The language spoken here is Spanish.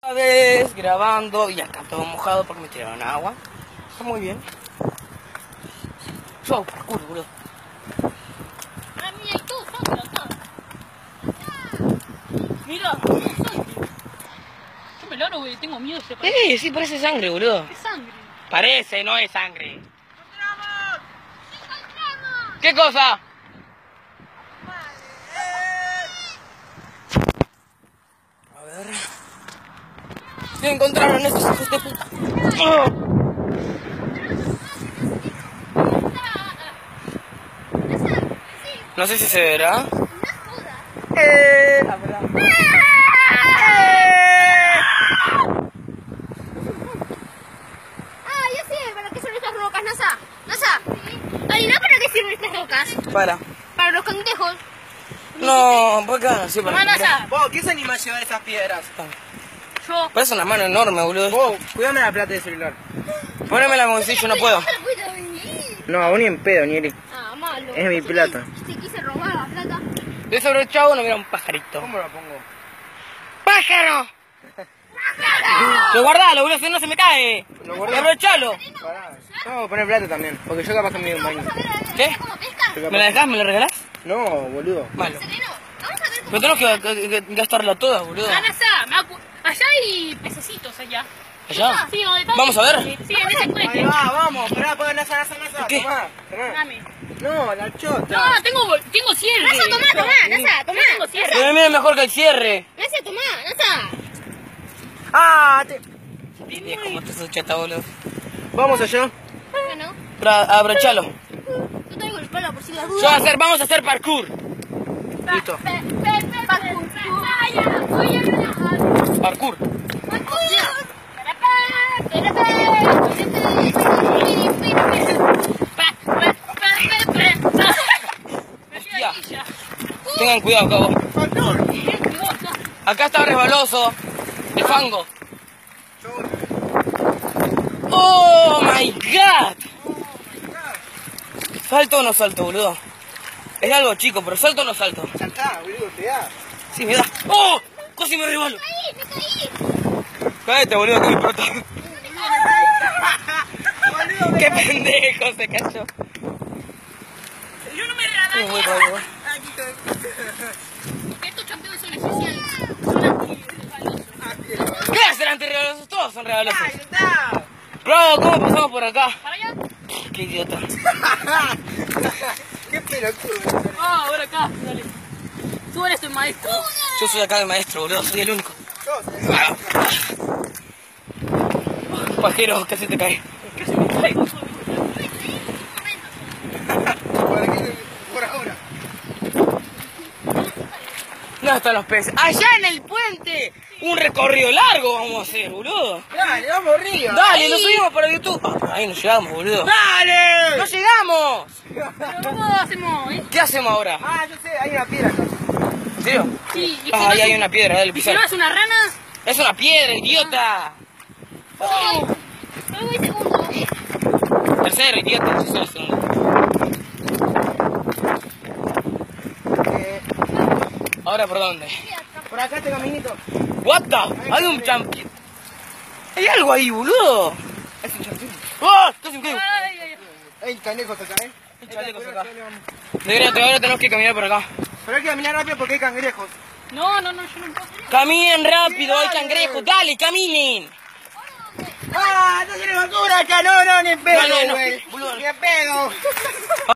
Otra vez grabando y acá todo mojado porque me tiraron agua. Está muy bien. Yo hago parkour, boludo. Ah, mira, hay todo sangre acá. Mira, todo sangre. Yo me largo, güey, tengo miedo de separar. Sí, parece sangre, boludo. ¿Qué sangre? Parece, no es sangre. ¿Qué cosa? A ver. ¿Qué encontraron estos hijos de puta? No sé si se verá. La verdad. Ah, ya sé, ¿para qué son estas rocas, Nasa? Nasa, ¿adivina para qué sirven estas rocas? Para los cangrejos. No, ¿por qué no? Sí, para Mamá, Nasa. Vos, ¿quién se anima a llevar esas piedras? Yo. Parece una mano enorme, boludo. Vos, cuidame la plata del celular. Ponémela en el bolsillo, no puedo. No, a vos ni en pedo, ni Eric. Ah, malo. Es mi plata. Si quise robar la plata. De sobre el chavo no mira un pajarito. ¿Cómo la pongo? ¡Pájaro! Lo guardalo, boludo, si no se me cae. Lo guardé. Aprovechalo. Pará. Vamos a poner plata también, porque yo capaz que me doy un baño. ¿Qué? ¿Cómo pesca? ¿Me la dejás? ¿Me la regalás? No, boludo. Malo. Sereno, vamos a ver cómo. Pero tenemos que gastarla toda, boludo. Ah, Nasa, allá hay pececitos allá. ¿Allá? Sí, ¿dónde está? Vamos a ver. Sí, en ese Ahí puente. va, vamos. Pará, nasa. ¿Qué? Tomá. Dame. No, la chota. No, tengo cierre. Nasa, tomá, Nasa, tomá. Tengo cierre. Pero mira mejor que el cierre. Nasa, tomá, Nasa. Ah, Tienes como te chata, boludo. Vamos allá. Bueno, Abrochalo. yo traigo el palo por si las Yo dudas. vamos a hacer parkour. Listo. Parkour. Hostia. Tengan cuidado, cabo. Acá está resbaloso. El fango. Oh my god. ¿Salto o no salto, boludo? Es algo chico, pero ¿salto o no salto? Ya está, boludo, te da. Sí, me da. ¡Oh! Casi me resbalo. Cállate, boludo, que me importa. ¡Qué pendejo se cayó! Yo no me Sí, muy regalé. raro. Porque estos campeones son especiales. Son antirregalosos. ¿Qué hacen antirregalosos? Todos son regalosos. Ya está. Bro, ¿cómo pasamos por acá? ¿Para allá? Qué idiota. Qué pelotudo. Ah, ahora acá. Dale. Tú eres tu maestro. Yo soy acá el maestro, boludo, soy el único. Pajero, casi te cae. Casi me caigo. Por ahora. ¿Dónde están los peces? ¡Allá en el puente! Un recorrido largo vamos a hacer, boludo. Dale, vamos arriba. Dale, lo subimos para YouTube. Ah, por ahí no llegamos, boludo. ¡Dale! ¡No llegamos! Pero ¿cómo hacemos? ¿Qué hacemos ahora? Ah, yo sé, hay una piedra acá. ¿En serio? Sí, y si Ah, no ahí es hay un- una piedra, dale, ¿Y si pisar. no es una rana? Es una piedra, idiota. Yo voy segundo. Tercero, idiota, yo soy el segundo. ¿Ahora por dónde? Por acá este caminito. What the? Hay un champion. Hay algo ahí, boludo. Es un champín. ¡Oh! Casi me caigo. Ay, ay, ay. Hay cangrejos acá, ¿eh? Hay chalecos acá. Ahora tenemos que caminar por acá. Pero hay que caminar rápido porque hay cangrejos. No, yo no puedo. Caminen rápido, hay cangrejos. Dale, caminen. ¡Ah! ¡No tiene basura acá! No, ni en pedo, Dale, no, güey. boludo. Ni en pedo.